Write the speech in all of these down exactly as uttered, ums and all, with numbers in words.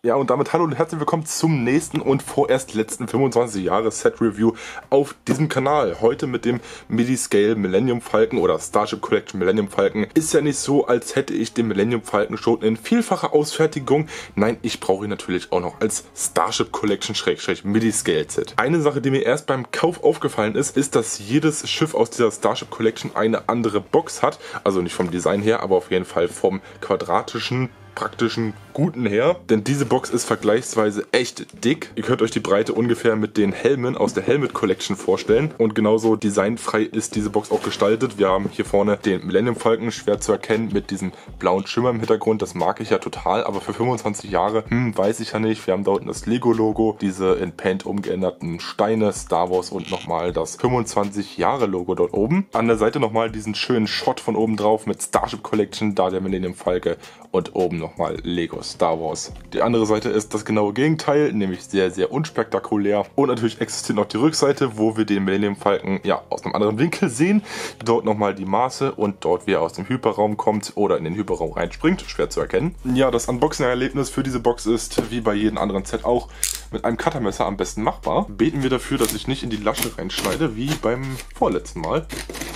Ja, und damit hallo und herzlich willkommen zum nächsten und vorerst letzten fünfundzwanzig Jahre Set Review auf diesem Kanal. Heute mit dem Midi-Scale Millennium Falcon oder Starship Collection Millennium Falcon. Ist ja nicht so, als hätte ich den Millennium Falcon schon in vielfacher Ausfertigung. Nein, ich brauche ihn natürlich auch noch als Starship Collection Midi-Scale Set. Eine Sache, die mir erst beim Kauf aufgefallen ist, ist, dass jedes Schiff aus dieser Starship Collection eine andere Box hat. Also nicht vom Design her, aber auf jeden Fall vom quadratischen, praktischen guten her, denn diese Box ist vergleichsweise echt dick. Ihr könnt euch die Breite ungefähr mit den Helmen aus der Helmet Collection vorstellen und genauso designfrei ist diese Box auch gestaltet. Wir haben hier vorne den Millennium Falcon, schwer zu erkennen, mit diesem blauen Schimmer im Hintergrund. Das mag ich ja total, aber für fünfundzwanzig Jahre, hm, weiß ich ja nicht. Wir haben da unten das Lego-Logo, diese in Paint umgeänderten Steine, Star Wars und nochmal das fünfundzwanzig Jahre Logo dort oben. An der Seite nochmal diesen schönen Shot von oben drauf mit Starship Collection, da der Millennium Falcon und oben nochmal Lego Star Wars. Die andere Seite ist das genaue Gegenteil, nämlich sehr, sehr unspektakulär. Und natürlich existiert noch die Rückseite, wo wir den Millennium Falcon ja aus einem anderen Winkel sehen. Dort nochmal die Maße und dort, wie er aus dem Hyperraum kommt oder in den Hyperraum reinspringt. Schwer zu erkennen. Ja, das Unboxing-Erlebnis für diese Box ist, wie bei jedem anderen Set auch, mit einem Cuttermesser am besten machbar. Beten wir dafür, dass ich nicht in die Lasche reinschneide, wie beim vorletzten Mal.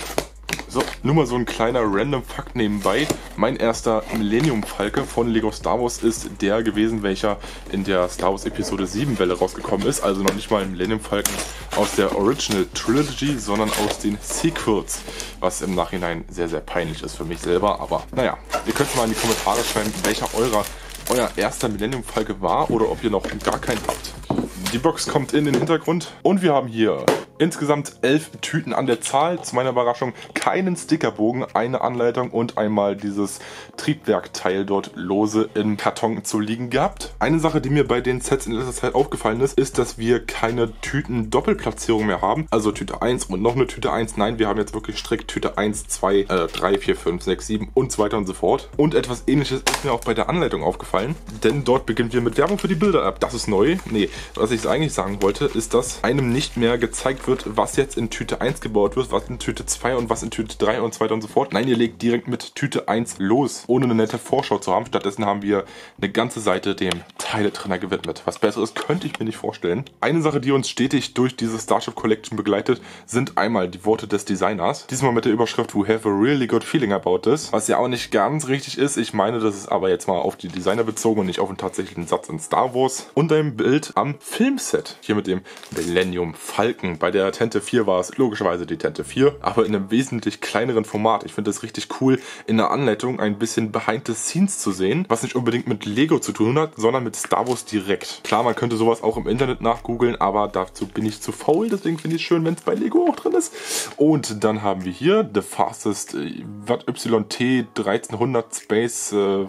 So, nur mal so ein kleiner random Fakt nebenbei. Mein erster Millennium Falcon von Lego Star Wars ist der gewesen, welcher in der Star Wars Episode sieben Welle rausgekommen ist. Also noch nicht mal ein Millennium Falcon aus der Original Trilogy, sondern aus den Sequels. Was im Nachhinein sehr, sehr peinlich ist für mich selber. Aber naja, ihr könnt mal in die Kommentare schreiben, welcher eurer euer erster Millennium Falcon war oder ob ihr noch gar keinen habt. Die Box kommt in den Hintergrund und wir haben hier insgesamt elf Tüten an der Zahl. Zu meiner Überraschung keinen Stickerbogen, eine Anleitung und einmal dieses Triebwerkteil dort lose im Karton zu liegen gehabt. Eine Sache, die mir bei den Sets in letzter Zeit aufgefallen ist, ist, dass wir keine Tüten-Doppelplatzierung mehr haben. Also Tüte eins und noch eine Tüte eins. Nein, wir haben jetzt wirklich strikt Tüte eins, zwei, drei, vier, fünf, sechs, sieben und so weiter und so fort. Und etwas Ähnliches ist mir auch bei der Anleitung aufgefallen, denn dort beginnen wir mit Werbung für die Bilder-App. Das ist neu. Nee, was ich eigentlich sagen wollte, ist, dass einem nicht mehr gezeigt wird, was jetzt in Tüte eins gebaut wird, was in Tüte zwei und was in Tüte drei und so weiter und so fort. Nein, ihr legt direkt mit Tüte eins los, ohne eine nette Vorschau zu haben. Stattdessen haben wir eine ganze Seite dem Teiletrenner gewidmet. Was Besseres könnte ich mir nicht vorstellen. Eine Sache, die uns stetig durch diese Starship Collection begleitet, sind einmal die Worte des Designers. Diesmal mit der Überschrift "We have a really good feeling about this", was ja auch nicht ganz richtig ist. Ich meine, das ist aber jetzt mal auf die Designer bezogen und nicht auf einen tatsächlichen Satz in Star Wars. Und ein Bild am Filmset. Hier mit dem Millennium Falcon. Bei der Tente vier war es logischerweise die Tente vier, aber in einem wesentlich kleineren Format. Ich finde es richtig cool, in der Anleitung ein bisschen behind the scenes zu sehen, was nicht unbedingt mit Lego zu tun hat, sondern mit Star Wars direkt. Klar, man könnte sowas auch im Internet nachgoogeln, aber dazu bin ich zu faul, deswegen finde ich es schön, wenn es bei Lego auch drin ist. Und dann haben wir hier The Fastest Watt Y T dreizehnhundert Space äh,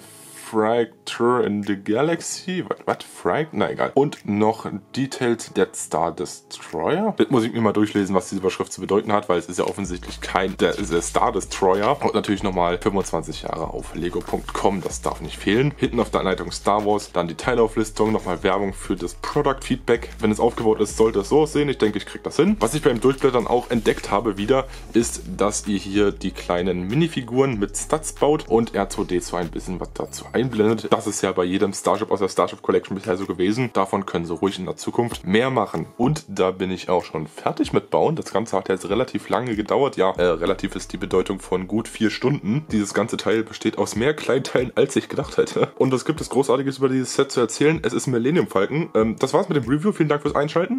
Fracture in the Galaxy. Was? Was? Frag? Na egal. Und noch Detailed Death Star Destroyer. Das muss ich mir mal durchlesen, was diese Überschrift zu bedeuten hat, weil es ist ja offensichtlich kein der, der Star Destroyer. Und natürlich nochmal fünfundzwanzig Jahre auf lego punkt com. Das darf nicht fehlen. Hinten auf der Anleitung Star Wars. Dann die Teilauflistung. Nochmal Werbung für das Product Feedback. Wenn es aufgebaut ist, sollte es so aussehen. Ich denke, ich kriege das hin. Was ich beim Durchblättern auch entdeckt habe wieder, ist, dass ihr hier die kleinen Minifiguren mit Stats baut und R zwei D zwei ein bisschen was dazu einblendet. Das ist ja bei jedem Starship aus der Starship Collection bisher so gewesen. Davon können sie ruhig in der Zukunft mehr machen. Und da bin ich auch schon fertig mit Bauen. Das Ganze hat jetzt relativ lange gedauert. Ja, äh, relativ ist die Bedeutung von gut vier Stunden. Dieses ganze Teil besteht aus mehr Kleinteilen, als ich gedacht hätte. Und was gibt es Großartiges über dieses Set zu erzählen? Es ist ein Millennium Falcon. Ähm, das war's mit dem Review. Vielen Dank fürs Einschalten.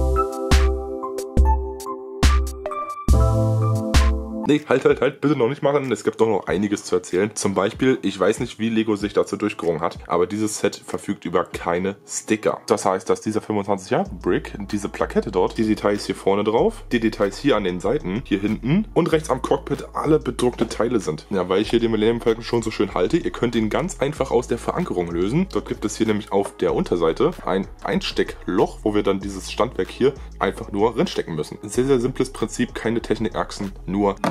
Nee, halt, halt, halt, bitte noch nicht machen. Es gibt doch noch einiges zu erzählen. Zum Beispiel, ich weiß nicht, wie Lego sich dazu durchgerungen hat, aber dieses Set verfügt über keine Sticker. Das heißt, dass dieser fünfundzwanzig Jahre Brick, diese Plakette dort, die Details hier vorne drauf, die Details hier an den Seiten, hier hinten und rechts am Cockpit alle bedruckte Teile sind. Ja, weil ich hier den Millennium Falcon schon so schön halte, ihr könnt ihn ganz einfach aus der Verankerung lösen. Dort gibt es hier nämlich auf der Unterseite ein Einsteckloch, wo wir dann dieses Standwerk hier einfach nur reinstecken müssen. Ein sehr, sehr simples Prinzip, keine Technikachsen, nur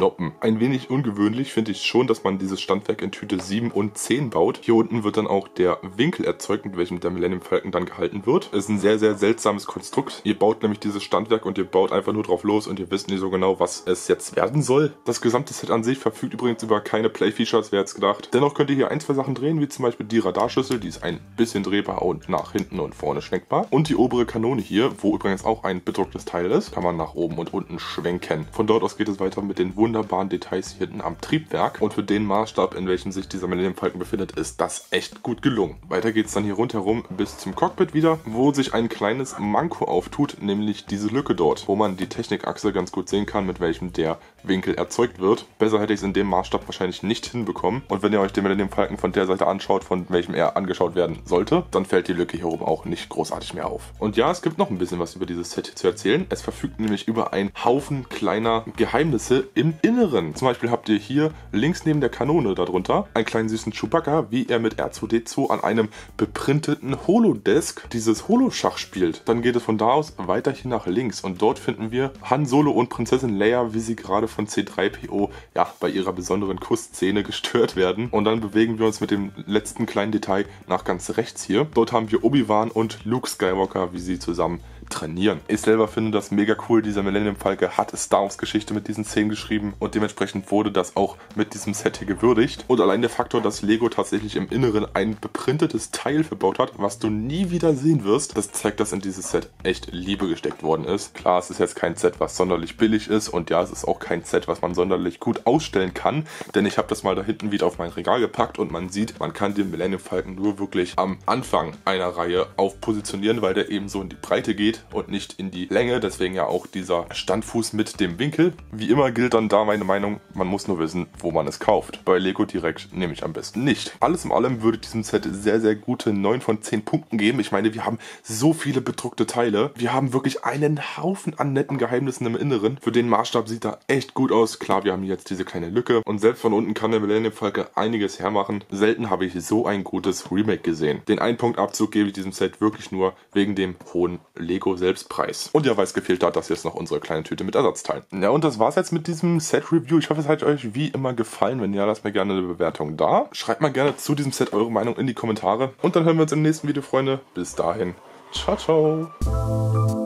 kloppen. Ein wenig ungewöhnlich finde ich schon, dass man dieses Standwerk in Tüte sieben und zehn baut. Hier unten wird dann auch der Winkel erzeugt, mit welchem der Millennium Falcon dann gehalten wird. Es ist ein sehr, sehr seltsames Konstrukt. Ihr baut nämlich dieses Standwerk und ihr baut einfach nur drauf los und ihr wisst nicht so genau, was es jetzt werden soll. Das gesamte Set an sich verfügt übrigens über keine Play-Features, wer jetzt gedacht. Dennoch könnt ihr hier ein, zwei Sachen drehen, wie zum Beispiel die Radarschüssel, die ist ein bisschen drehbar und nach hinten und vorne schwenkbar. Und die obere Kanone hier, wo übrigens auch ein bedrucktes Teil ist, kann man nach oben und unten schwenken. Von dort aus geht es weiter mit den wunderbaren Details hier hinten am Triebwerk. Und für den Maßstab, in welchem sich dieser Millennium Falcon befindet, ist das echt gut gelungen. Weiter geht es dann hier rundherum bis zum Cockpit wieder, wo sich ein kleines Manko auftut, nämlich diese Lücke dort, wo man die Technikachse ganz gut sehen kann, mit welchem der Winkel erzeugt wird. Besser hätte ich es in dem Maßstab wahrscheinlich nicht hinbekommen. Und wenn ihr euch den Millennium Falcon von der Seite anschaut, von welchem er angeschaut werden sollte, dann fällt die Lücke hier oben auch nicht großartig mehr auf. Und ja, es gibt noch ein bisschen was über dieses Set hier zu erzählen. Es verfügt nämlich über einen Haufen kleiner Geheimnisse im Inneren. Zum Beispiel habt ihr hier links neben der Kanone darunter einen kleinen süßen Chewbacca, wie er mit R zwei D zwei an einem beprinteten Holodesk dieses Holoschach spielt. Dann geht es von da aus weiter hier nach links und dort finden wir Han Solo und Prinzessin Leia, wie sie gerade von C drei P O ja bei ihrer besonderen Kussszene gestört werden. Und dann bewegen wir uns mit dem letzten kleinen Detail nach ganz rechts hier. Dort haben wir Obi-Wan und Luke Skywalker, wie sie zusammen trainieren. Ich selber finde das mega cool. Dieser Millennium Falcon hat Star Wars Geschichte mit diesen Szenen geschrieben und dementsprechend wurde das auch mit diesem Set hier gewürdigt. Und allein der Faktor, dass Lego tatsächlich im Inneren ein beprintetes Teil verbaut hat, was du nie wieder sehen wirst, das zeigt, dass in dieses Set echt Liebe gesteckt worden ist. Klar, es ist jetzt kein Set, was sonderlich billig ist und ja, es ist auch kein Set, was man sonderlich gut ausstellen kann, denn ich habe das mal da hinten wieder auf mein Regal gepackt und man sieht, man kann den Millennium Falcon nur wirklich am Anfang einer Reihe aufpositionieren, weil der eben so in die Breite geht und nicht in die Länge, deswegen ja auch dieser Standfuß mit dem Winkel. Wie immer gilt dann da meine Meinung, man muss nur wissen, wo man es kauft. Bei Lego Direct nehme ich am besten nicht. Alles in allem würde ich diesem Set sehr, sehr gute neun von zehn Punkten geben. Ich meine, wir haben so viele bedruckte Teile. Wir haben wirklich einen Haufen an netten Geheimnissen im Inneren. Für den Maßstab sieht er echt gut aus. Klar, wir haben jetzt diese kleine Lücke und selbst von unten kann der Millennium Falcon einiges hermachen. Selten habe ich so ein gutes Remake gesehen. Den einen Punktabzug gebe ich diesem Set wirklich nur wegen dem hohen Lego Selbstpreis. Und ja, weil es gefehlt hat, das jetzt noch unsere kleine Tüte mit Ersatzteilen. Ja, und das war's jetzt mit diesem Set-Review. Ich hoffe, es hat euch wie immer gefallen. Wenn ja, lasst mir gerne eine Bewertung da. Schreibt mal gerne zu diesem Set eure Meinung in die Kommentare. Und dann hören wir uns im nächsten Video, Freunde. Bis dahin. Ciao, ciao.